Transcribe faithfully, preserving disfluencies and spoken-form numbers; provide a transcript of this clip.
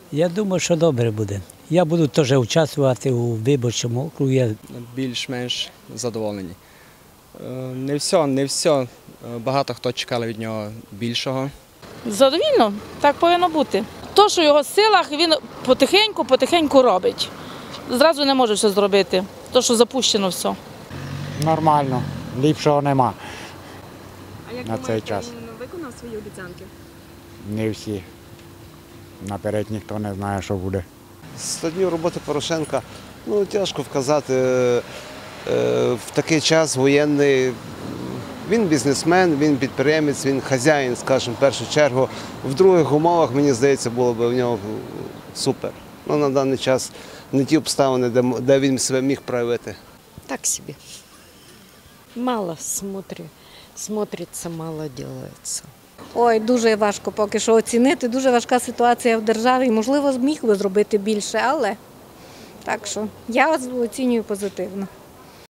Я думаю, що добре буде. Я буду теж участвувати у виборчому округі. Більш-менш задоволені. Е, Не все, не все. Багато хто чекали від нього більшого. Задовільно, так повинно бути. То, що в його силах, він потихеньку, потихеньку робить. Зразу не може все зробити, то, що запущено все. Нормально, ліпшого нема. А як На думаєте, цей час. він виконав свої обіцянки? Не всі. Наперед ніхто не знає, що буде. З днів роботи Порошенка, ну, тяжко вказати, е, в такий час воєнний, він бізнесмен, він підприємець, він хазяїн, скажімо, в першу чергу. В других умовах, мені здається, було б в нього супер. Ну, на даний час не ті обставини, де, де він себе міг проявити. Так себе. Мало смотрю. Смотрится, мало делается. Ой, дуже важко поки що оцінити. Дуже важка ситуація в державі. Можливо, зміг би зробити більше, але так що я оцінюю позитивно.